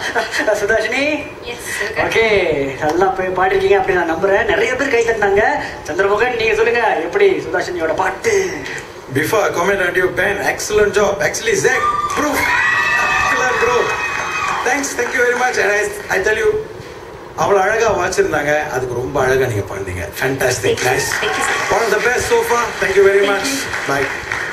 Sudhashini okay நல்லா போய் பாடிருக்கீங்க அப்படி நான் நம்புறேன். நிறைய பேர் கை தட்டினாங்க. சந்திரமோகன் நீங்க சொல்லுங்க எப்படி சுதாஷினியோட பாட்டு? Before I comment on your band, excellent job. Actually, Zach, proof. Excellent, bro. Thanks, thank you very much. And I tell you, அவ்வளோ அழகாக வாச்சிருந்தாங்க. அதுக்கு ரொம்ப அழகாக நீங்கள் பாடுங்க. Fantastic, nice. One of the best so far. Thank you very much. Bye.